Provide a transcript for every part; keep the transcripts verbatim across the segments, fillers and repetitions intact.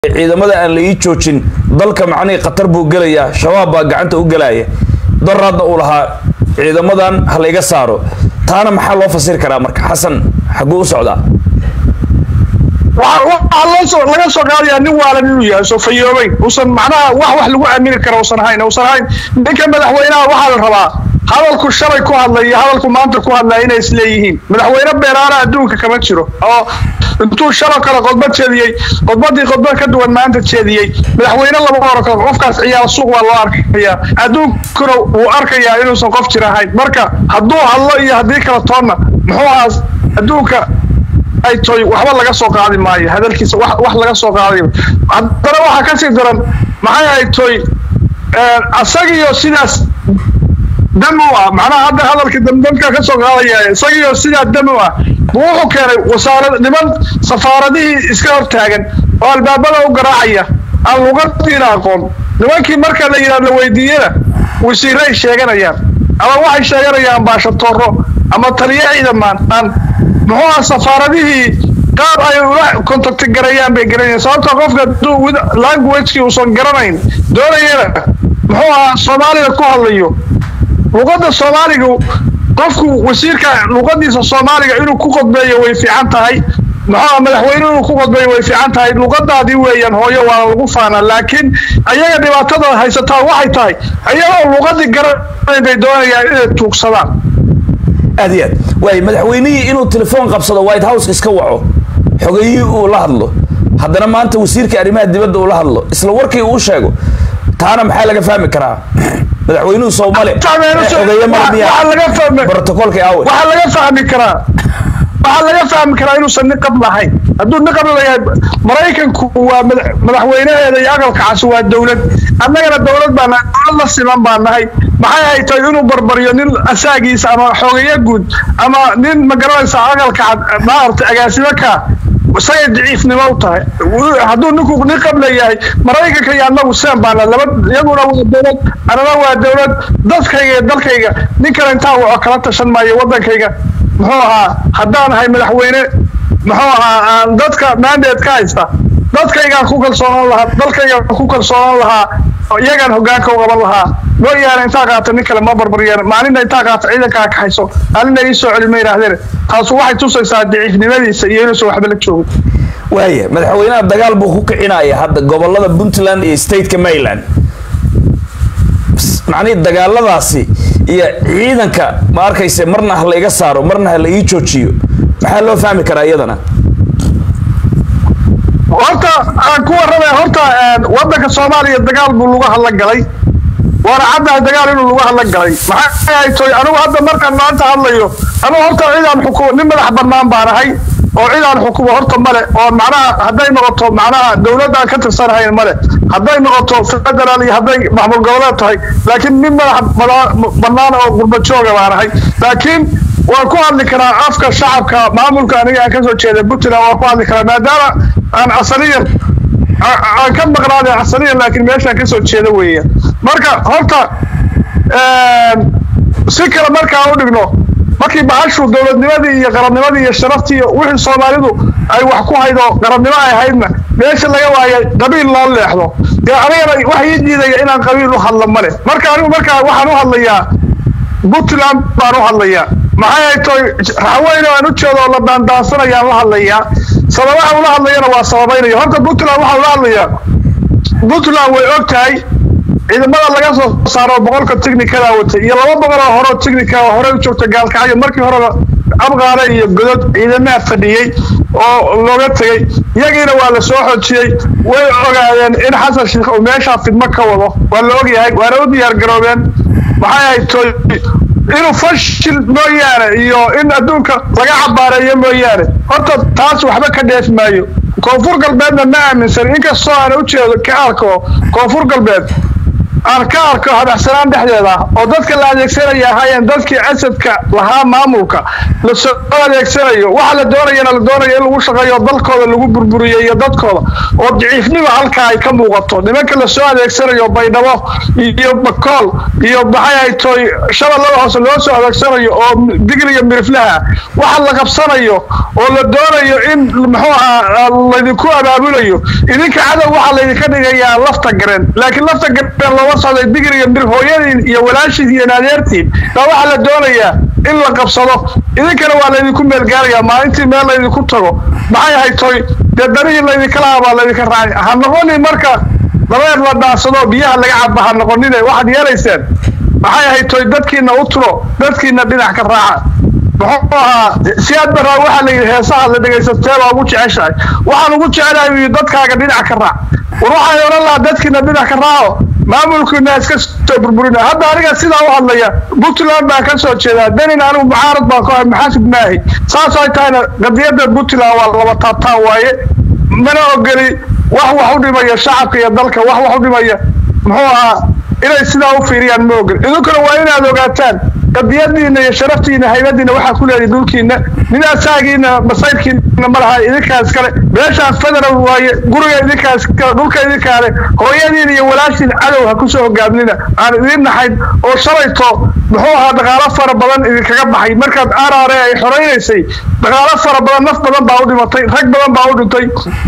ciidamada aan la ii joojin dalka macnii qatar buu galayaa shabaab baa gacanta u galaya daraadna uu lahaa ciidamadan hal iga saaro taana maxaa loo fasir karaa marka xasan xaguu u socdaa waxa loo soo laga soo qaadayaa nin waalan inuu yahay soo fayoobay usan macnaha wax wax lagu aamini karo usan hayn usan hayn ninka madaxweynaha waxa la rabaa hadalku shalay ku hadlay hadalku maanta ku hadlay inay isleeyihiin madaxweyne beeraana adduunka kama jiro oo intuu shalay kala qodbad jeediyay qodbadii qodbad ka duwan maanta jeediyay madaxweyne laba hore kala qofkaas ciyaar suuq waa loo arkayaa adduunkuna uu arkayaa inuusan qof jira ahayn marka hadduu hadlo iyo haddii kala toonna muxuu ahaas adduunka ay toy waxba laga soo qaadi maayo hadalkiisa wax wax laga soo qaadayo haddana waxa ka sii daran maxay ay toy asagiyo sidaas damo macnaha hadda hadalka damdanka ka soo qaadaya asagiyo sidaa damo ah wuxuu keenay wasaaradda niman safaaradihii iska hortaagan oo albaabada u garaacaya aan luqadiina aqoon nimankii marka la yiraahdo weydiiyada wasiiray sheeganayaan ama waxay sheeganayaan baashatoro ama taliye ciidamaan aan muxuu safaaradihii qaab ay ula contact garayaan bay garanayaan sababta qofka language-kii uu soo garanayn doonayana muxuu Soomaaliga ku hadlayo luqadda Soomaaliga qofku wasiirka luqadiisa Soomaaliga inuu ku qodbeeyo way fiican tahay maxaa madaxweynuhu ku qodbeeyo way fiican tahay luqadaadii weeyaan hooyo waa lagu faana laakiin ayaga dhibaatada haysata waxay tahay ayaga luqadii garanay bay doonayaan inay tuugsadaan aadiyad way madaxweynihii inuu telefoon qabsado White House iska waco xogayii uu la hadlo haddana maanta wasiirka arrimaha dibadda uu la hadlo isla warkii uu sheego taana maxaa laga fahmi karaa madaxweynuhu Soomaali waxa laga fahmi protocolka awal waxa laga fahmi karaa waxa laga fahmi karaa inuu san niqab lahayn hadduu niqab lahayn Mareykanku waa madaxweynaheeda iyo aqalka cas waa dawlad annagana dawlad baan la siman baan nahay maxay ay tahay inuu barbariyo nin asaagiisa ama xogeeye guud ama nin magaranaysa aqalka maarta agaasimo ka say daciifnimo u tahay hadduu ninku niqab leeyahay Mareykanka iyo annagu seen baan laba iyaguna waa dawlad anana waa dawlad dadkayga dalkayga ninka inta uu kala tashan maayo wadankayga muxuu ahaa haddaan ahay madaxweyne muxuu ahaa dadka mandate ka haysta dadkayga ku kalsoonaan lahaa dalkayga ku kalsoonaan lahaa iyagan hoggaanka u qaban lahaa loo yaaray inta qaata nin kale ma barbariyaan maalinta inta qaata ciidanka ka hayso maalinta ay soo cilmi yiraahdeen taas waxay tusaysaa daciifnimadiisa iyo inuu soo waxba la joogo waaye madaxweynaha dagaal buu ku kicinaya hadda gobolada Puntland iyo state-ka Maryland macni dagaaladaasi iyo ciidanka ma arkayse marna hal iga saaro marna hal ii joojiyo maxaa loo fahmi karaa iyadana horta aan ku warramay horta wadanka Soomaaliya dagaal buu lagu hadla galay waana cadda dagaal inuu lagu hadla galay maxay ay toy anigu hadda markaan maanta hadlayo anigu horta ciidan xukuumad nin madax bannaan baan ahay oo ciidan xukuumad horta male oo macnaha haday noqoto macnaha dawladda ka tirsanahay male haday noqoto federal iyo haday maamul goboleed tahay laakiin nin madax bannaan oo gurba jooga baan ahay laakiin waan ku hadli karaa afka shacabka maamulka aniga ka soo jeeday Puntland waan ku hadli karaa maadaama aan asaliyan aan ka maqnaaday asaliyan laakiin meesha ka soo jeeda weeyaan marka horta ee si kala marka u dhigno markii bahashu dawladnimadii iyo qarannimadii iyo sharaftii iyo wixii Soomaalidu ay wax ku haydo qarannimo ay haydna meesha laga waayay qabiil loo leexdo aniga waxa ii diiday inaan qabiil u hadlo male marka anigu marka waxaan u hadlayaa Puntland baan u hadlayaa maxay ay toy haweeney aan u jeedo la daandaansanayaan la hadlayaa sababaha uu la hadlayana waa sababaynayo horta Puntland waxa uu la hadlayaa Puntland way ogtahay ciidamada laga soo saaro boqolka technical wata iyo laba boqol oo hore technical hore u joogta gaalkacyo markii hore abqaare iyo godad ciidamada fadhiyay oo looga tagay iyagiina waa la soo xoojiyay way ogaadeen in Xasan Sheikh uu meesha fidma ka wado waa la ogyahay waana u diyaar garoobeen maxay ay toy inuu fashil mooyaane iyo in adduunka laga xabaareeyo mooyaane horta taas waxba ka dheef maayo koonfur galbeedna ma aaminsan inkastoo aan u jeedo ka arko koonfur galbeed aan ka arko habacsanaan dhexdeeda oo dadka la adeegsanaya hayeen dadkii asadka lahaa maamulka la soo adeegsanayo waxa la doonayana la doonayo in lagu shaqeeyo dalkooda lagu burburiyo iyo dadkooda oo daciifnimo halka ay ka muuqato nimanka la soo adeegsanayo baydhabo iyo bakool iyo baxay ay tooy shabeellada hoose loo soo adeegsanayo oo digriga miriflaha waxa la qabsanayo oo la doonayo in muxuu ahaa la idinku abaabulayo idinka cadow waxa la idinka dhigayaa lafta garan laakiin lafta garan loo socday digriga mir hooyadii iyo walaashii iyo naadeertii baa waxa la doonayaa in la qabsado idinkana waa la idinku meel gaaraya maalintii meel la idinku tago maxay ahay tooy dadarihi la idinka laaba la idinka raacay ha noqoni marka dabeer la dhaasado biyaha laga cabo ha noqonine waxaad yeelaysaan maxay ahay tooy dadkiina u turo dadkiina dhinac ka raaca muxuu ahaa siyaad baraa waxa la yidhi heesaha la dhegaysatee baa ugu jeceshahay waxaan ugu jecelahay dadkaaga dhinac ka raac war waxay odhan lahaa dadkiina dhinac ka raaco maamulkiina iska soo burburina hadda aniga sidaa u hadlaya puntland baa ka soo jeedaa danin anigu mucaarad baa ku ahay maxaasib maahi saas ay tahayna qadiyadda puntland waa laba taabtaan waaye mana ogoli wax wax u dhimaya shacabka iyo dalka wax wax u dhimaya muxuu ahaa inay sidaa u fiiriyaan ma ogol idinkuna waa inaad ogaataan qadiyadiina iyo sharaftiina haybadiina waxaa ku leedahay dhulkiina ninaasagiina masayrkiina ma laha idinkaas kale beeshaas federal waaye guriga idinkaas kale dhulka idinkaale hooyadiina iyo walaashiina cadow ha kusoo hogaamnina aan idin naxayn oo shalayto muxuu ahaa dhaqaalo fara badan idinkaga baxay markaad araare ay xoraynaysay dhaqaalo fara badan naf badan baa u dhimatay rag badan baa u dhintay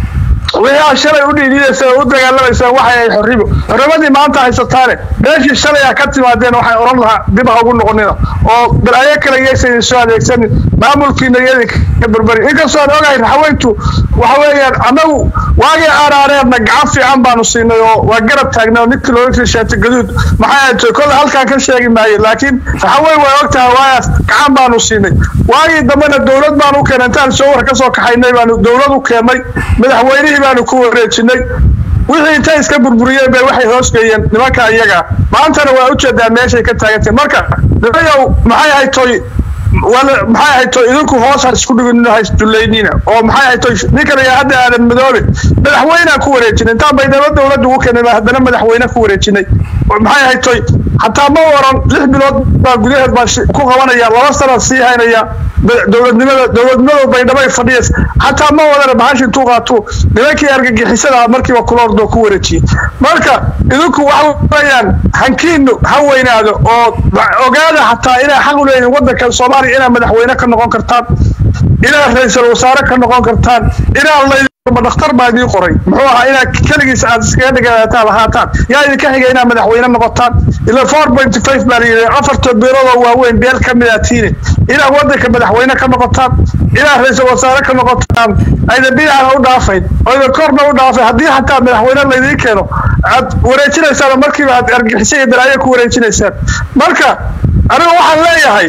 wixii shalay u dhiidiyaysa u dagaalamaysa waxa ay xorribo xorrimadii maanta haysataane meeshii shalay ka timaadeen waxay oran lahaa dib ha ugu noqonina oo balaayo kale yeesay soo adeegsan maamulkiina iyada ka barbari inkastoo aan ogahay raxweyntu waxa weeyaan anagu waagii aaraareedna gacan fiican baanu siinay oo waa garab taagnaa ninka loo sheegay gaduud maxay ahayd kol halkaan ka sheegi maayo laakiin raxweyn way ogtahay waayaas gacan baanu siinay waagii dambena dawlad baanu u keenay intaan soo war ka soo kaxaynay baanu dawlad u keenay madaxweynihii baanu ku wareejinay wixii inta iska burburiyeen bay waxay hoos geeyeen nimanka iyaga maantana waa u jeedaa meeshay ka taagantay marka dabayow maxay ahayd tooy wala maxay ahayd tooy idinku hoos isku dhigin hays duleynina oo maxay ahayd tooy ninka la hadda aadan madoobe madaxweynaha ku wareejinay inta bay dawladdu u keenay haddana madaxweyne ku wareejinay maxay ahayd tooy hatta ma waran lix bilood baa gudaheed baa ku qabanaya laba sano sii haynaya dawladnimada dawladnimada baydhabo fadhiyas hatta ma wadana bahashin tuu qaato nimankii argagixisada markii waa kuloordo ku wareejiyay marka idinku waxa weeyaan hankiinu ha weynaado oo ogaada hatta inay xaq u leeyihiin wadanka Soomaaliya inay madaxweyne ka noqon kartaan inay ra'iisul wasaare ka noqon kartaan inay مدختر بعدين قري محوها إلى كل جس عز كذا كذا تابع هاتان يعني كهجة هنا مدحوينا نقطان إلى أربعة فاصلة خمسة بري عفر تبيرة وين بيل كملاتين إلى ودك مدحوينا كنقطان إلى رئيس وزراء كنقطان إذا بيع أو دافين أو إذا كرنا أو دافين هدي حتى مدحوينا اللي ذيكينه وريتنا سال مركب أرجع حسين درايك وريتنا سال مركا أنا واحد لا يهاي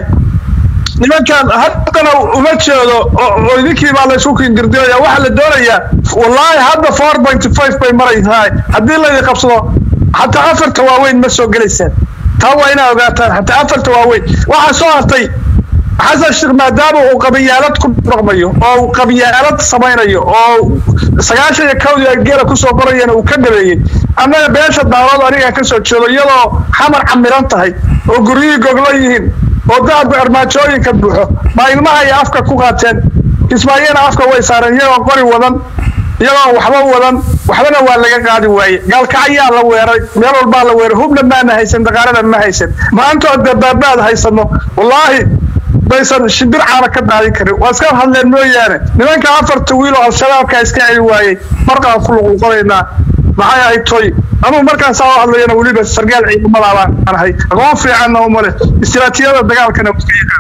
nimankan hadana uma jeedo oo idinkii baa la isku kindirdiya waxa la doonaya wallahi hadda four point five bay maraysaa hadii la qabsado hatta afarta waaweyn ma soo galaysan taa waa inaa ogaataan hatta afarta waaweyn waxa soo hartay xasan shir maadaama uu qabiyaalad ku dhaqmayo oo qabiyaalad samaynayo oo sagaashan iyo kow iyo geela ku soo qorayna uu ka dhabeeyay ama beesha daarad aniga ka soo jeedo iyadoo xamar camiran tahay oo guriga goglo yihiin oo dad armaajooyinka buuxo ma ilmaha ay afka ku qaateen ismaaciil afka way saareen iyagoo qori wadan iyagoo waxba wadan waxbana waa laga qaadi waayay galka ayaa la weeray meel walba la weeray hubna ma haysan daqaarada ma haysan maanta dabaabaad haysano wallahi baysan shimbir caana ka daadin karin waa iska hadleen mooyaane nimanka afarta wiil oo al-shabaabka iska celi waayay markaa ku luqluqaynaa maxay ay toy ama markaan soo hadlayna waliba sargaal ciidamada aan ahay aqoon fiican oo male istiraatiijiyada dagaalkana ku yaqaan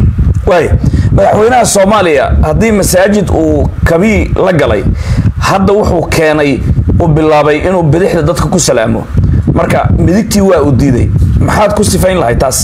way madaxweynaha Soomaaliya hadii masaajid uu kabi la galay hadda wuxuu keenay oo bilaabay inuu bidixda dadka ku salaamo marka midigtii waa u diiday maxaad ku sifayn lahayd taas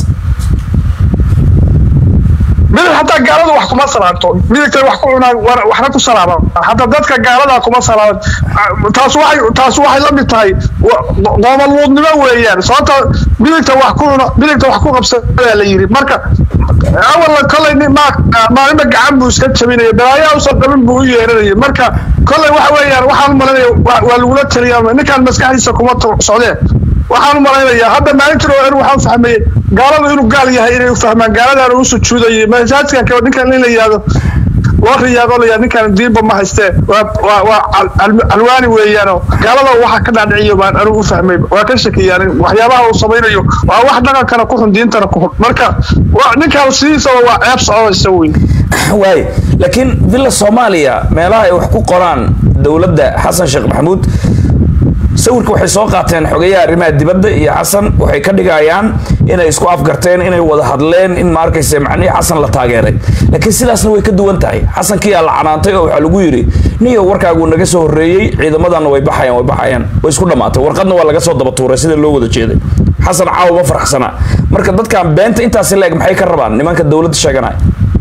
mid hatta gaalada wax kuma salaanto midka wax ku cunaa waxna ku salaamo hatta dadka gaalada kuma salaamo taas waxay taas waxay la mid tahay qoomalnimo weeyaan sababta midka wax ku cunaa midka wax ku qabsada la yiri marka awal kale ma ma ma gacan buu iska jabinay dalaaya soo dalin buu yeeranay marka kale waxa weeyaan waxaan malay waa lagu la taliyaa ninkan maskaxdiisa kuma socdeen waxaan u malaynayaa hadda maalintii oo inuu waxaan fahmay gaalada inuu gaal yahay inay u fahmaan gaaladana uu sujuuday masaajidkan ka ninkan in la yiraahdo loo riyaado la ninkan diinba ma haystee waa waa alwaani weeyaan gaalada waxa ka dhaadhiciyo baan anigu u fahmay waa ka shakiyaan waxyaabaha uu sameeyo waa wax dhaqankana ku xun diintana ku xun marka ninkan sidiisa waa ceeb socodaysa weyn waay laakiin villa Soomaaliya meelaha ay wax ku qoraan dawladda Xasan Sheekh Maxamuud sawirka waxay soo qaateen xogayaha arrimaha dibadda iyo Xasan waxay ka dhigayaan inay isku afgarteen inay wada hadleen in ma arkaysa macni Xasan la taageeray laakiin sidaasna way ka duwan tahay Xasan kii la canaantay oo waxa lagu yiri niyo warkaagu naga soo horeeyay ciidamadana way baxayaan way baxayaan way isku dhamaatay warqadna waa laga soo daba tuuray sida loo wada jeeday Xasan caawa farxsana marka dadkan beenta intaas leeg maxay ka rabaan nimanka dawladda sheeganay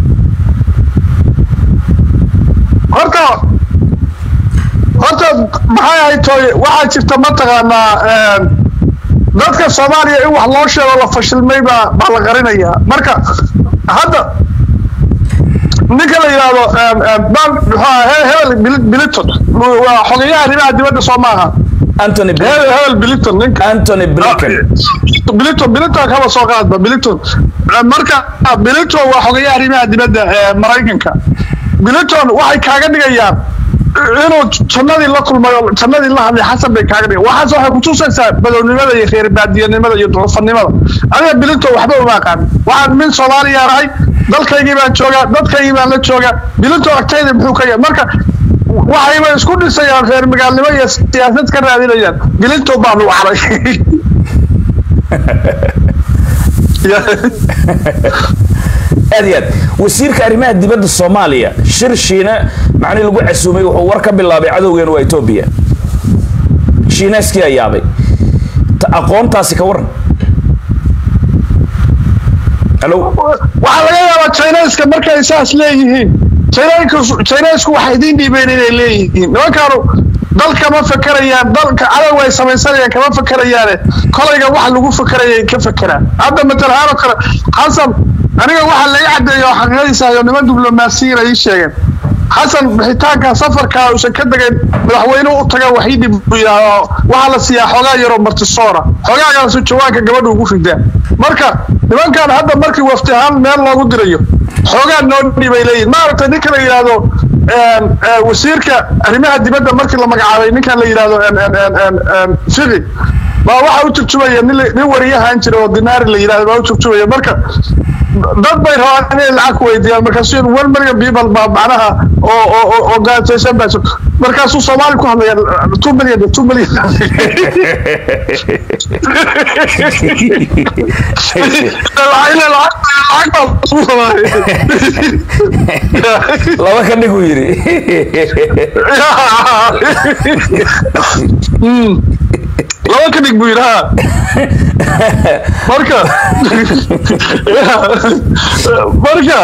horta horta maxay ay tahay waxa jirta ma taqaanaa dadka Soomaaliya in wax loo sheego la fashilmay ba ba la qarinaya marka hadda ninka la yiraahdo bal hebel Blinken waa xogayaha arrimaha dibadda Soomaaliya Anthony Blinken hebel Blinken ninka Anthony Blinken Blinken Blinken kama soo qaadba Blinken marka Blinken waa xogayaha arrimaha dibadda Mareykanka Blinken waxay kaaga dhigayaan inuu jannadii la kulmayo jannadii la hadlay Xasan bay kaaga dhigay waxaas waxay ku tusaysaa badownimada iyo khayr baadiyanimada iyo duufanimada aniga Blinken waxba uma aqaan waxaan min Soomaaliya rahay dalkaygii baan joogaa dadkaygii baan la joogaa Blinken agtayda muxuu ka yahay marka waxay isku dhisayaan khayr magaalnimo iyo siyaasad ka raadinayaan Blinken baa lagu caray أديات وسير كريمة دبد الصومالية شرشينا معني لقوا عسومي وورك بالله بعدوين وإثيوبيا شينا سكيا يابي أقوم تاسك ورن ألو وعلى يا تشايناس كمركز أساس ليه تشايناس تشايناس واحدين دي بين ليه ما كانوا dalka ma fakarayaan dalka calaw way sameeysan kama fakarayaan kolayga wax lagu fakarayay ka fakara hadda matalaha kale Xasan aniga waxa la yacadeeyo xaqaysa iyo niman diblomaasiyiin ay sheegeen Xasan bixitaanka safarka uu ka dagay madaxweynuhu u taga waxii dib waxa la siyaa xogaa yaro martisoora xogaagaas jawaanka gabadhu ugu fidaa marka nimankan hadda markii waftihaan meel loogu dirayo xogaa noo dhibay leeyahay maarta ninka la yiraahdo wasiirka arrimaha dibadda markii la magacaabay ninkan la yiraahdo Fiqi ba waxa uu turjumaya nin wariyahan jiro oo dinaar la yiraahdo ba uu turjumaya marka dad bay rabaan inay lacag weydiiyaan markaas in one million people ba macnaha oo oo oo gaasaysan baa markaas uu Soomaali ku hadlaya two million two million laba ka dhigu yiri laba ka dhig buu yiraahdaa marka marka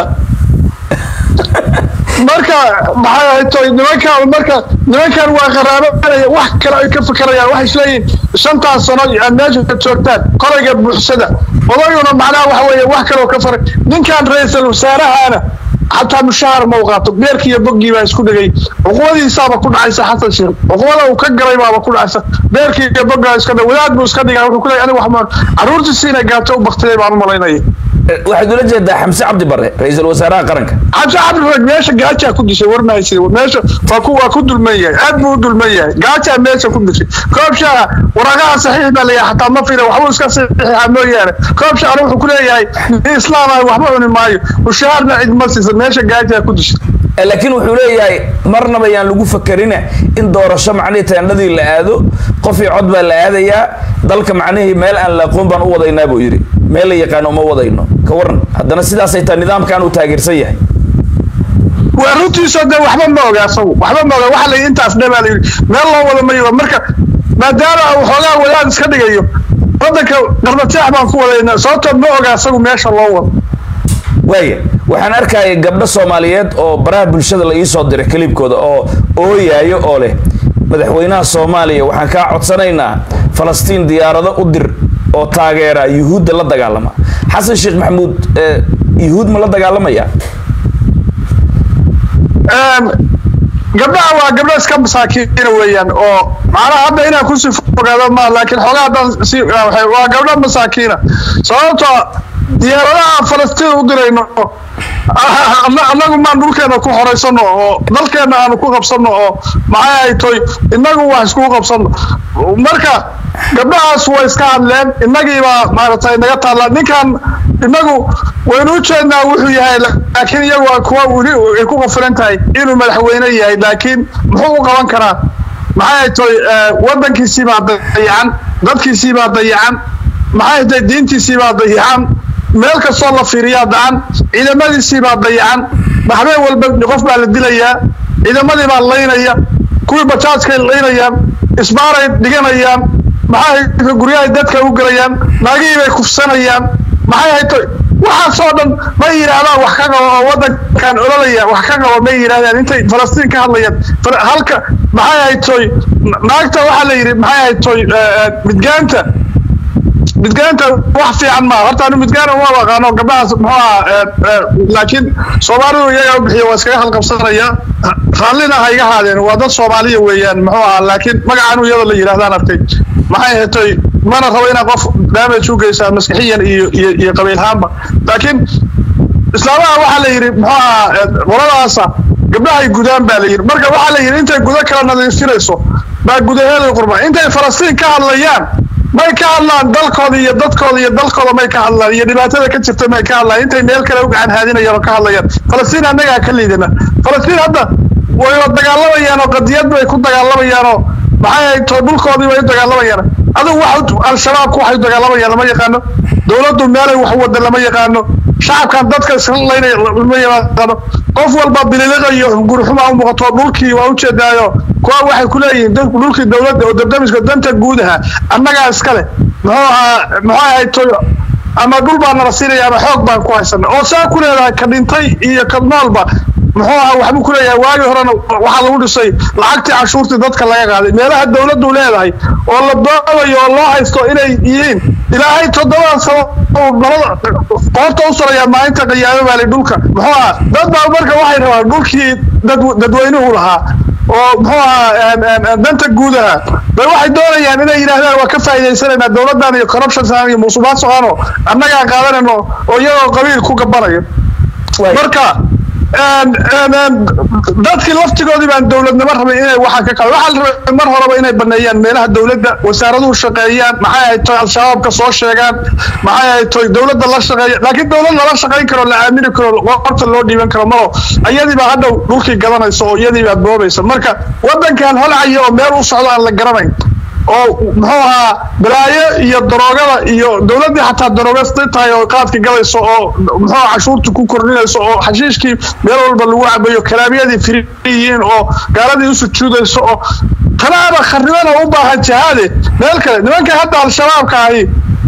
marka maxay tahay nimanka marka nimankan waa qaraabada wax kale ay ka fakarayaan wax isleeyin shanta sano aan meesha ka joogtaan qorayga buuxsada wadayuna macnaha waxa weeye wax kale oo ka faray ninkan ra'iisul wasaarahaana حتى مشاهر موقعته بيرك يبقي ما يسكت جاي عقودي صعبة كل عيسى حتى شيء عقوده وكجري ما بكل عيسى بيرك يبقي يسكت ولاد مسكت جاي وكل أنا وحمر عروض السنة جاته وبختلي مع الملايين واحد ولا جد حمزة عبد البر رئيس الوزراء قرنك حمزة عبد البر ماشي جاته كل شيء ورنا يصير ماشي فكوا كل المية أدمو كل المية جاته ماشي كل شيء كابشة ورجع صحيح بلي حتى ما فينا وحوس كسر عملية كابشة أروح كل ياي إسلام وحمرني معي وشهرنا عيد مسجد ماشي جاته كل شيء لكن وحولي مرنا بيان لقوا فكرنا إن دور الشمع عليه تندي اللي هذا قفي عضبة اللي هذا يا ضلك معناه مال أن لقوم بنقوض ينابو يري مال يقانو ما وضينه كورن هذا سيدا سيتا النظام كانوا تاجر سيء وروتي صدق وحنا ما وجا صو وحنا ما وجا وحلا أنت أفنى مالي ما الله ولا ما يبغى مركب ما دار أو حلا ولا نسكت جيو هذاك قربت شعبان كولا صوت ما وجا صو ما شاء الله واي waxaan arkay gabdho Soomaaliyeed oo baraha bulshada la ii soo diray klibkooda oo ooyayo oo leh madaxweynaha Soomaaliya waxaan ka codsanaynaa Falastiin diyaarado u dir oo taageera Yuhuudda la dagaalama Xasan Sheekh Maxamuud Yuhuud ma la dagaalamaya um gabdhaha waa gabdho iska masaakiin weeyaan oo macnaha hadda inaa ku sii fogaado ma laakiin xogaa hadan si waa gabdho masaakiina sababtoo diyaaradaha Falastiin u dirayno annagu ma dhulkeena ku horeysano oo dalkeena aan ku qabsano oo maxay ay toy inagu wax isku qabsano marka gabdhahaas way iska hadleen inagiiba maartay naga taala ninkan inagu waynu jeednaa wuxuu yahay laakiin iyagu waa kuwa wali ay ku qafiran tahay inuu madaxweyne yahay laakiin muxuu u qaban karaa maxay toy wadankiisii baa dayacan dadkiisii baa dayacan maxay tahay diintiisii baa dayacan meel ka soo la fiiriyaa daan ciidamadiisii baa dayacan baxbeen walba qof baa la dilayaa ciidamadii baa leynaya kuwii bajaajka leynayaan isbaaray dhiganayaan maxay guryaha dadka u galayaan naagii bay kufsanayaan maxay hayto waxa soo dhan ma yiraahdaan wax ka qabo wadankan ololaya wax ka qabo ma yiraahdaan intay Falastiin ka hadlayaan halka maxay hayto naagta waxa la yiri maxay hayto midgaanta midgaanta wax fiican ma horta anu midgaana waa waqaano gabdhahaas muxuu laakiin Soomaalidu iyaga u bixiyo waa iska halqabsanaya khaalina hayga haadeen waa dad Soomaaliya weeyaan muxuu laakiin magacaanu iyada la yiraahdaan arkay maxay haytay mana rabo inaan qof damage u geysaa maskaxiyan iyo iyo qabiilhaanba laakiin islaamaha waxa la yiri muxuu qoradaasa gabdhaha gudaan baa la yiri marka waxa la yiri intay guda kala nadiifinayso baa gudaheeda qurba intay Falastiin ka hadlayaan may ka hadlaan dalkooda iyo dadkooda iyo dalkooda may ka hadlaan iyo dhibaatada ka jirta may ka hadlaan intay meel kale u gacan haadinayaan ka hadlayaan Falastiin anaga ka liidana Falastiin hadda way dagaalamayaan oo qadiyad bay ku dagaalamayaan oo maxay to dhulkoodii way dagaalamayaan adigu waxa al-shabaab ku waxay dagaalamayaan lama yaqaano dawladdu meel wax wada lama yaqaano shacabkan dadka isleeynay lama yaqaano qof walba bililaga iyo gurxuma u muuqato dhulkii waa u jeedaayo kuwa waxay ku leeyihiin dhulkii dawladda oo dabdamiska danta guudaha annaga iskale muxuu maxay ay to ama dhul baan la siinaya ama xoog baan ku haysan oo saa ku leedahay ka dhintay iyo ka noolba muxuu waxba ku leeyahay waagi horena waxa lagu dhisay lacagtii cashuurtii dadka laga qaaday meelaha dawladdu leedahay oo la doonayo oo loo haysto inay yihiin ilaahay toddoba sano oo balada qoorta u saraya maalinta qiyaamo baa dhulka muxuu dad baa marka waxay rabaan dhulkii dadweynuhu lahaa oo muxuu danta guudaha bay waxay doonayaan inay yiraahdaan waa ka faa'iideysanayna dawladdan iyo corruption iyo musuqmaasuq socono annaga qaadanayno oo iyagoo qabiil ku gabanayo marka and and dadkii laftigoodii baan dawladnimo rabay inay waxa ka kala waxa rabay mar horeba inay baneeyaan meelaha dawladda wasaaraduhu shaqeeyaan maxay ay tahay al-shabaab ka soo sheegaan maxay ay tahay dawladda la shaqeeyo laakiin dawladda la shaqeyn karo la aamini karo qorta loo dhiiban karo ma ayadii baa hadda dhulkii gadanayso oo iyadii baa boobaysa marka wadankan holacayo oo meel u socdo aan la garanayn oo muxuu ahaa balaayo iyo daroogada iyo dawladda xataa daroogasta tahay oo qaadka galayso oo muxuu cashuurta ku kordhinayso oo xashiishkii meel walba lagu cabayo kalaabiyadii firiyiin oo gaaladii u sujuudayso oo talaaba kharibana u baahan jahaade meel kale nimanka hadda al-shabaabka ahi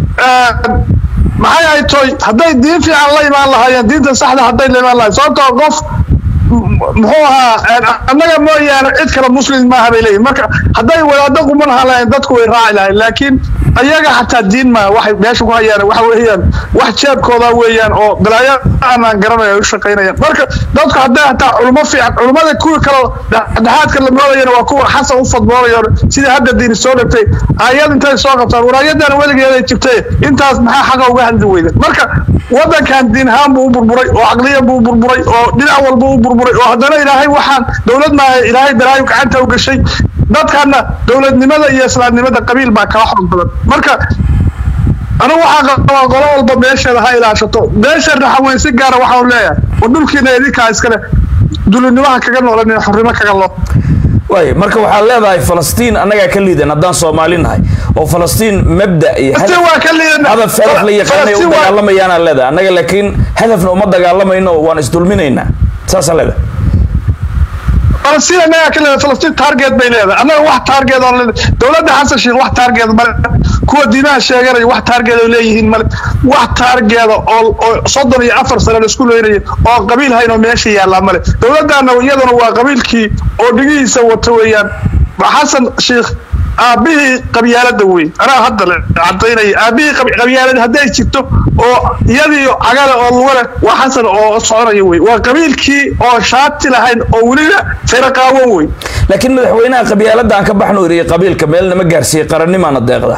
maxay ay toy hadday diin fiican la imaan lahaayeen diinta saxda hadday la imaan lahaayeen sababtoo qof muxuu ahaa annaga mooyaane cid kale muslim ma habeelay marka hadday wadaado quman halaan dadku way raaci lahayn laakiin ayaga xataa diin ma waxay meesha ku hayaan waxa weeyaan wax jeebkooda weeyaan oo balaayo aan garanayo u shaqeynayaan marka dadku hadday xataa culimo fiican culimada kuwa kale dhaxaadka la moodayna waa kuwa xasan u fadboonayo sida hadda diin soo dhigtay ayad intay soo qabtaan waraayadan weligeeda jirtay intaas maxaa xaqa uga hadli weyday marka wadankan diin haan buu burburay oo aqliyan buu burburay oo dhinac walba uu burburay oo hadana ilaahay waxaan dawlad ma ilaahay balaayo gacanta u gashay dadkana dawladnimada iyo islaamnimada qabiil baa kala xog badan marka ana waxa qabaa qolo walba meesha ha ilaashato meesha raxweyn si gaar ah waxa uu leeyahay wadulkiina idinka iskale dulnimaha kaga noolanay xurrimo kaga loo way marka waxa leedahay Falastiin anaga ka liidan hadaan Soomaalinahay oo Falastiin mabda iyo hada farq la yaqaanay oo dagaalamayaan leedahay anaga laakiin hadafna uma dagaalamayno waan isdulminaynaa saas leedahay Falastiin anaga ka leedahay Falastiin target bay leedahay anaga wax target oo dawladda xasan sheekh wax target ma kuwa diimaha sheeganay wax target oo leeyihiin ma wax target oo soddon iyo afar sano isku leeyahay oo qabiil hayno meesha yaala ma dawladana iyaduna waa qabiilkii oo dhigiisa wato weeyaan xasan sheekh aabihii qabyaalada weyn anaa hadda cadaynay aabihii qabyaalada haday jirto oo iyadii cagala oo luwala waa xasan oo soconaya weyn waa qabiilkii oo shaati lahayn oo waliba firqaawo weyn laakiin madaxweynaha qabyaalada aan ka baxno iriyay qabiilka meelna ma gaarsiiyay qarannimaana deeqda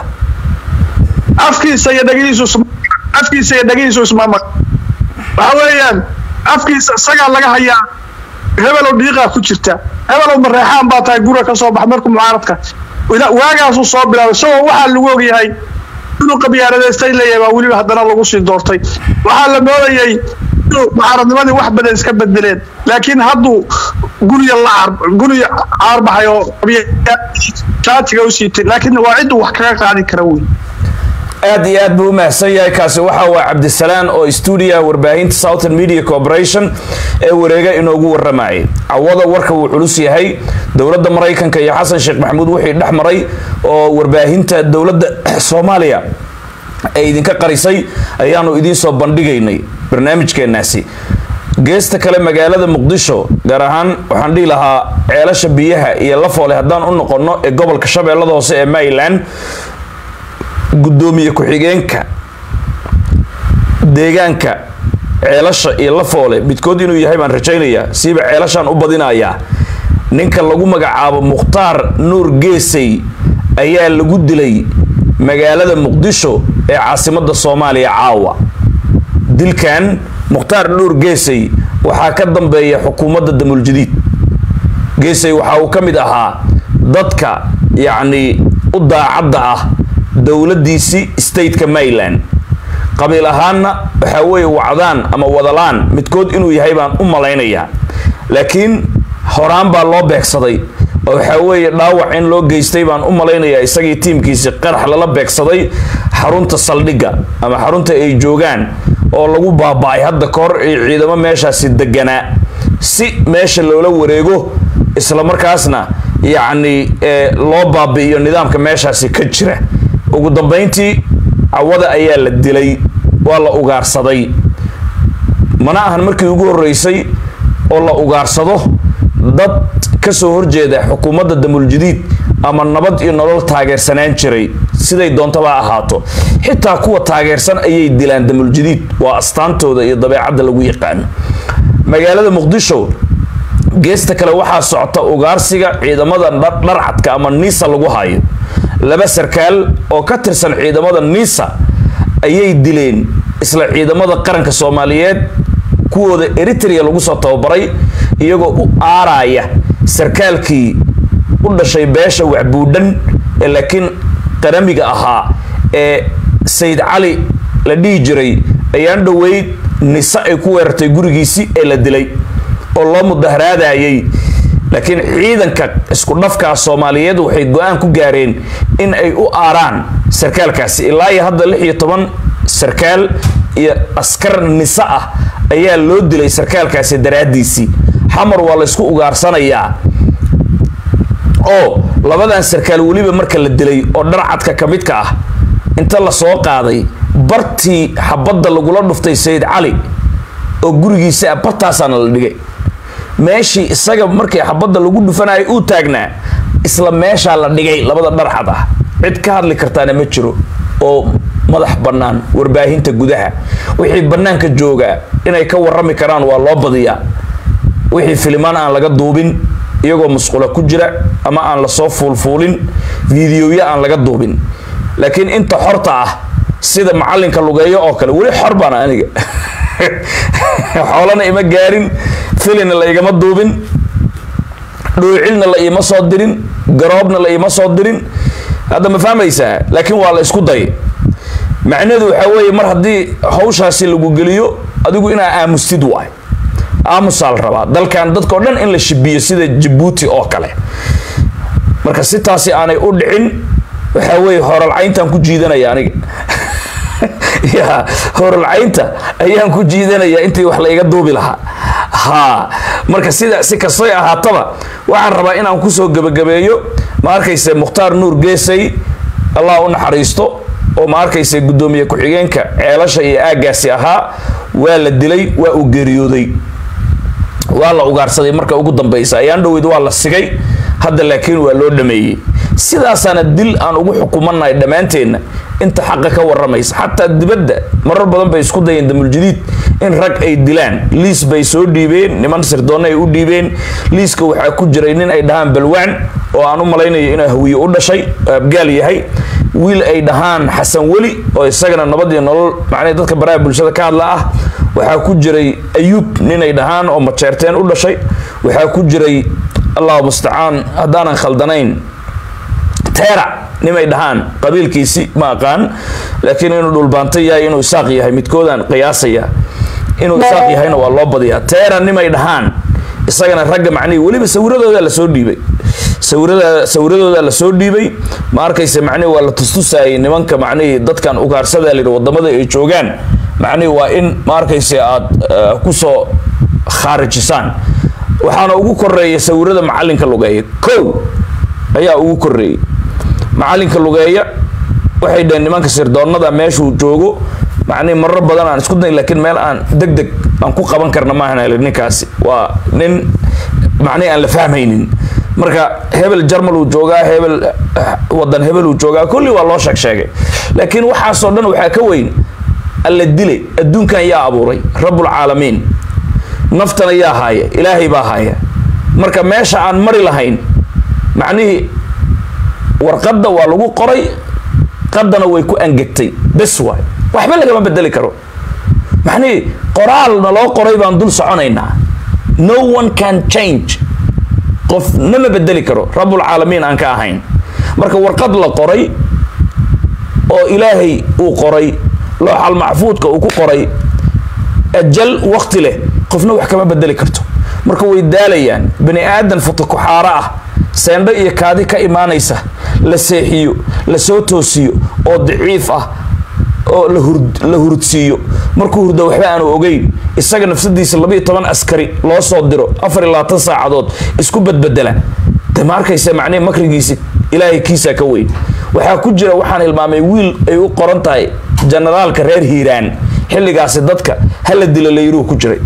afkiisa iyo dhagihiisu afkiisa iyo dhagihiisu ismaama waxa weeyaan afkiisa saga laga hayaa hebel oo dhiiqa ku jirta hebel oo mareexaan baa tahay guriga ka soo bax markuu mucaaradka waagaas uu soo bilaabay soo waxa lagu ogyahay inuu qabyaaladaystay leeyahay waliba haddana lagu sii doortay waxa la moodayay inuu mucaaradnimadii wax badan iska bedeleen laakiin hadduu guriga la guriga arbaxayo qabyaaladaatiga u siitay laakiin waa cid wax kaga qaadi kara weyn aad iyo aad buu mahadsan yahay kaasi waxa waa Cabdisalaan oo studio warbaahinta Southern Media Corporation ee wareega inoogu waramayay awada warka uu culus yahay dawladda Mareykanka iyo Xasan Sheekh Maxamuud wixii dhaxmaray oo warbaahinta dawladda Soomaaliya ay idinka qarisay ayaanu idin soo bandhigaynay barnaamijkeenaasi geesta kale magaalada Muqdisho gaar ahaan waxaan dhihi lahaa ceelasha biyaha iyo la foole hadaan u noqono ee gobolka Shabeellada Hoose ee Maryland gudoomiye ku-xigeenka deegaanka ceelasha iyo la foole midkood inuu yahay baan rajaynayaa siiba ceelashan u badinayaa ninka lagu magacaabo Mukhtaar Nuur Geesay ayaa lagu dilay magaalada Muqdisho ee caasimadda Soomaaliya caawa dilkan Mukhtaar Nuur Geesay waxa ka dambeeya xukuumadda Damul Jadiid Geesay waxa uu kamid ahaa dadka yaani u daacadda ah dawladdiisi state-ka Maryland qabiil ahaanna waxa weey wacdaan ama wadalaan midkood inuu yahay baan u malaynayaa laakiin horaan baa loo beegsaday oo waxa weey dhaawac in loo geystay baan u malaynayaa isagii tiimkiisa qarax lala beegsaday xarunta saldhiga ama xarunta ay joogaan oo lagu baaba'ay hadda kor ee ciidamo meeshaasi deganaa si meesha loola wareego isla markaasna yaani loo baabi'iyo nidaamka meeshaasi ka jira ugu dambeyntii awada ayaa la dilay waa la ugaarsaday mana ahan markii ugu horeysay oo la ugaarsado dad ka soo horjeeda xukuumadda Damul Jadiid ama nabad iyo nolol taageersanaan jiray siday doontaba ahaato xitaa kuwa taageersan ayay dilaan Damul Jadiid waa astaantooda iyo dabeecadda lagu yaqaan magaalada Muqdisho geesta kale waxa socota ugaarsiga ciidamada dharcadka ama Nisa lagu hayo laba sarkaal oo ka tirsan ciidamada Nisa ayay dileen isla ciidamada qaranka Soomaaliyeed kuwooda Eritrea lagu soo tababaray iyagoo u aaraya sarkaalkii u dhashay beesha Wacbuudhan ee laakiin qaramiga ahaa ee Sayd Cali la dhigi jiray ayaan dhaweyd Nisa ay ku weerartay gurigiisii ee la dilay oo loo mudaharaadayay laakiin ciidanka isku dhafka Soomaaliyeed waxay go'aan ku gaareen in ay u aaraan sarkaalkaasi ilaa iyo hadda lix iyo toban sarkaal iyo askar Nisa ah ayaa loo dilay sarkaalkaasi daraadiisi xamar waa la isku ugaarsanayaa oo labadan sarkaal waliba marka la dilay oo dharcadka kamidka ah inta la soo qaaday bartii xabadda lagula dhuftay Sayd Cali oo gurigiisa bartaasana la dhigay meeshii isaga markii xabadda lagu dhufanay uu taagnaa isla meesha la dhigay labada dharcad ah cid ka hadli kartaana ma jiro oo madax banaan warbaahinta gudaha wixii banaanka jooga inay ka warrami karaan waa loo badiyaa wixii filmaan aan laga duubin iyagoo musqula ku jira ama aan la soo fuulfuulin fiidiyoya aan laga duubin laakiin inta xorta ah sida macalinka lugeeyo oo kale wali xor baan aniga xoolana ima gaarin filin la igama duubin dhuucilna la ima soo dirin garoobna la ima soo dirin hada ma fahmaysaa laakiin waa la isku day macnaheedu waxa weeye mar hadii hawshaasi lagu geliyo adigu ina aamustid waay aamusal raba dalkan dadka dhan in la shibiyo sida Djibouti oo kale marka si taasi aanay u dhicin waxa weeye horalcayntan ku jiidanaya aniga ya horalcaynta ayaan ku jiidanaya intii wax la iga duubi lahaa ha marka sida si kasoo ahaataba waxaan rabaa inaan ku soo gabagabeeyo ma arkayse Mukhtaar Nuur Geesay Allah u naxariisto oo ma arkayse gudoomiye ku xigeenka ceelasha iyo aagaasi ahaa waa la dilay waa u geeriyooday waa la ugaarsaday marka ugu dambeysay ayaan dhaweyd waa la sigay hadda laakiin waa loo dhameeyay sidaasana dil aan ugu xukumanay dhamaanteena inta xaq ka waramaysa hatta dibadda marar badan bay isku dayeen damul jadiid in rag ay dilaan liis bay soo dhiibeen niman sirdoon ay u dhiibeen liiska waxa ku jiray nin ay dhahaan balwaan oo aan u malaynayo inuu hawiye u dhashay abgaal yahay wiil ay dhahaan xasan wali oo isagana nabad iyo nolol macnaa dadka baraha bulshada ka hadla ah waxa ku jiray ayub nin ay dhahaan oo majeerteen u dhashay waxa ku jiray allah musta'an hadaanan khaldanayn teera nimay dhahaan qabiilkiisi ma aqaan laakiin inuu dhulbaantay yahay inuu isaaq yahay midkoodan qiyaasaya inuu isaaq yahayna waa loo badiyaa teera nimay dhahaan isagana ragga macnii waliba sawiradooda la soo dhiibay sawirada sawiradooda la soo dhiibay ma arkaysa macnii waa la tustusay nimanka macnii dadkan u gaarsada leeyahay wadamada ay joogaan macnii waa in ma arkaysa aad ku soo khaarijisaan waxaana ugu koreeyay sawirada macalinka lugeeya kow ayaa ugu koreeyay macalinka lugeeya waxay dheen nimanka sirdoonada meeshuu joogo macnii marar badan aan isku day laakiin meel aan degdeg aan ku qaban karna ma ahna ninkaasi waa nin macnii aan la fahmaynin marka hebel jarmal uu joogaa hebel wadan hebel uu joogaa kulli waa loo sheeg sheegay laakiin waxa soo dhan waxa ka weyn alla dilay adduunkan yaa abuuray rabbul caalamiin naftana yaa haaya ilaahay baa haaya marka meesha aan mari lahayn macnii warqadda waa lagu qoray qadana way ku angagtay bas waay waxba laga ma bedeli karo macnii qoraalna loo qoray baan dul soconaynaa no one can change qof nama bedeli karo rabbul caalamiin aan ka ahayn marka warqad la qoray oo ilaahay uu qoray looxal maxfuudka uu ku qoray ajal waqti leh qofna wax kama bedeli karto marka way daalayaan bani aadan futuku xaara ah seendho iyo kaadi ka imaanaysa la seexiyo la soo toosiyo oo daciif ah oo la hurd la hurdsiyo markuu hurdo waxba aanu ogeyn isaga nafsadiisa laba iyo toban askari loo soo diro afar iyo labaatan saacadood isku badbedela tamarkaysa macnaa makrigiisa ilaahay kiisa ka weyn waxa ku jira waxaan ilmaamay wiil ay u qoran tahay generaalka reer Hiiraan xilligaas dadka hal dilo leeyru ku jiray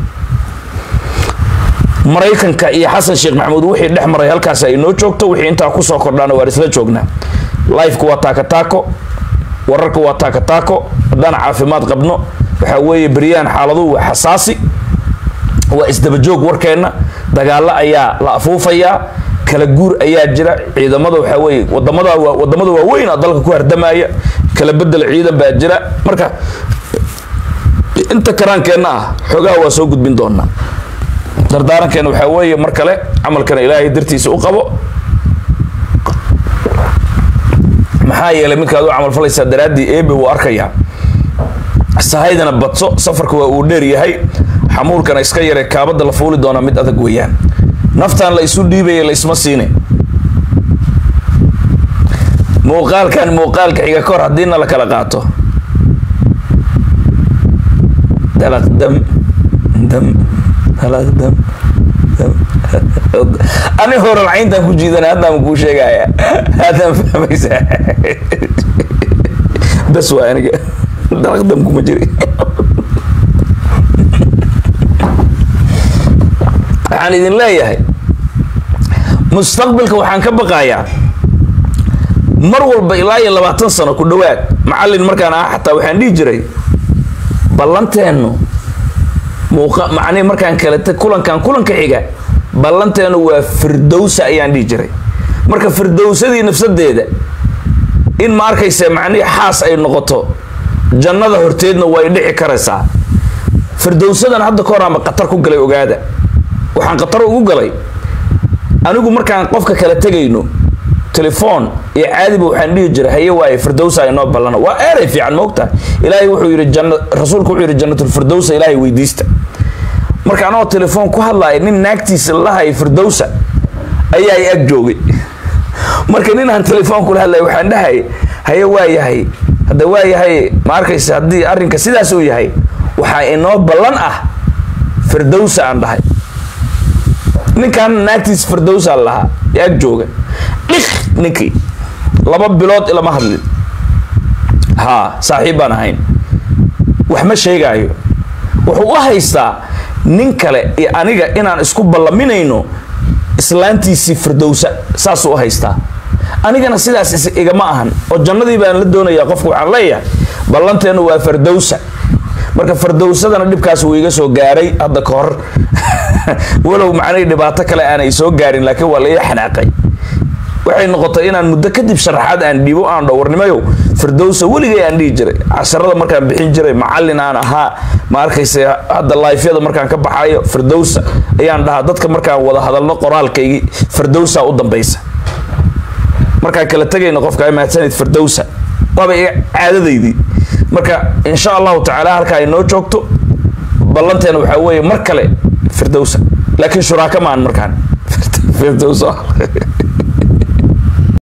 maraykanka iyo xasan sheekh maxamuud wixii dhex maray halkaas ay noo joogto wixii inta ku soo kordhana waa isla joognaa live ku waa taaka taako wararka waa taaka taako hadaan caafimaad qabno waxa weeye bariyaan xaaladu waa xasaasi waa isdaba joog warkeena dagaal ayaa la afuufaya kala guur ayaa jira ciidamada waxa weeye wadamada wadamada waaweyn dalka ku hardamaya kala bedel ciidan baa jira marka inta karaankeena ah xogaa waa soo gudbin doonaa dardaarankeena waxa weeye mar kale amalkana ilaahay dirtiisa u qabo maxaa yeelay midkaad u amal falaysa daraadii eebe uu arkaya sahaydana badso safarka waa uu dheer yahay xamuulkana iska yare kaabada la fuuli doona mid adag weeyaan naftaan la isu dhiibay la isma siine muuqaalkan muuqaalka xiga kor hadina la kala qaato dalaq dam dam dalaq dam أنا هو العين ده كوجيدنا هذا مكوش يا هذا فهميس بس وأنا ده قدامكم مجري عن إذن الله يا هاي مستقبلك وحن كبقايا مرول بإلاي اللي بعتنصنا كل وقت معلن مركان حتى وحن يجري بلنتينه موقع معني مركان كلت كلن كان كلن كحجة بلنتينه وفردوس أيام يجري مركا فردوس دي نفس الديدة إن مارك يسمعني حاس أي نقطة جنة هرتيدنا ويدعي كرسا فردوس ده نحط كورة ما قطر كوجلي وجاده وحن قطر وجلي أنا أقول مركان قفك كلت تجينه تليفون يعادي بوحن يجري هي واي فردوس أي نوع بلنا وأعرف عن موقته إلهي وحي الجنة رسولك وحي الجنة الفردوس إلهي ويديسته marka anoo telefoon ku hadlay nin naagtiisa lahay firdawsa ayaa ay ag joogay marka nin aan telefoon ku hadlay waxaan dhahay haye waa yahay hada waa yahay ma arkaysa hadii arrinka sidaas uu yahay waxa inoo ballan ah firdawsa aan dhahay ninkan naagtiisa firdawsa laha ag jooga ninkii laba bilood ila ma hadlin ha saaxiibana hayn wax ma sheegayo wuxuu u haystaa nin kale iyo aniga inaan isku ballaminayno islaantiisii firdowsa saasuu haystaa anigana sidaas igama ahan oo jannadii baan la doonayaa qofku waxaan leeyahay ballanteenu waa firdowsa marka firdowsadana dhibkaas uu iga soo gaaray hadda ka hor walow macnay dhibaato kale aanay soo gaarin laakiin waa la ii xanaaqay waxay noqotay inaan muddo kadib sharaxaad aan dhiibo aan dhowrnimayo firdowsa weligay aan dhihi jiray casharada markaan bixin jiray macallin aan ahaa ma arkayse hadda live-yada markaan ka baxayo firdowsa ayaan dhahaa dadka markaan wada hadalno qoraalkaygii firdowsa u dambaysa markaan kala tagayno qofka ay mahadsanid firdowsa waaba caadadaydii marka insha allahu tacaala halka ay noo joogto ballanteena waxaa weeye mar kale firdowsa laakiin shuraaka maan markaan firdowsa